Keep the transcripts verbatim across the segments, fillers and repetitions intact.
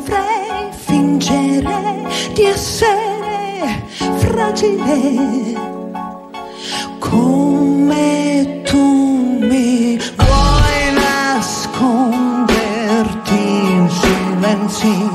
dovrei fingere di essere fragile come tu mi vuoi nasconderti in silenzi.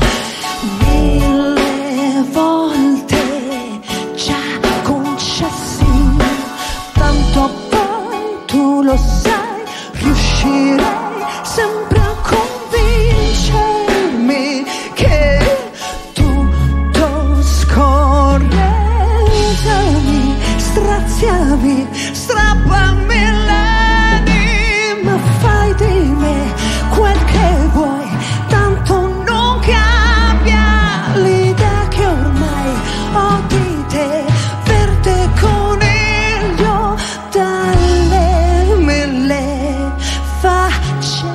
Mille volte già concessi, tanto poi tu lo sai, riuscirei sempre a convincermi che tutto scorre. Usami, straziami, strappami l'anima, fai di me quel che vuoi, tanto non cambia l'idea che ormai ho di te. Verde coniglio dalle mille facce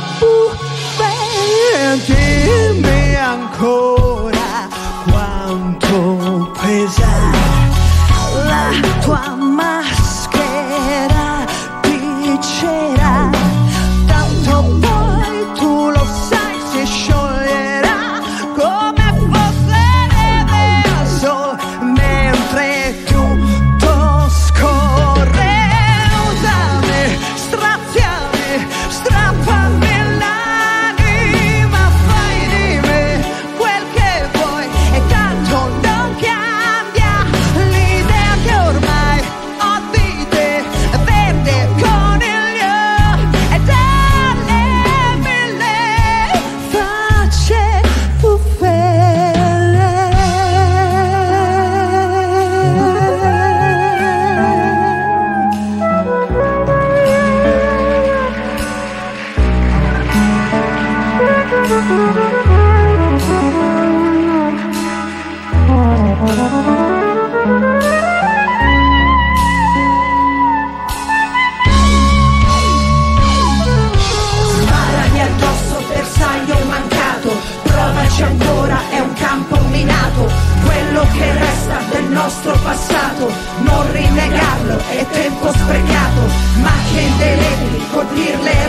buffe. Dimmi ancora quanto pesa la tua maschera di cera, tanto poi tu lo sai, si scioglierà come fosse neve al sol, mentre tutto scorre. Usami, straziami, strappami l'anima, fai di me quel che vuoi, e tanto non cambia l'idea che ormai ho di te. Verde coniglio e dalle mille facce buffe. Sparami addosso, bersaglio mancato, provaci ancora, è un campo minato. Quello che resta del nostro passato, non rinnegarlo, è tempo sprecato. Macchie indelebili, colpirle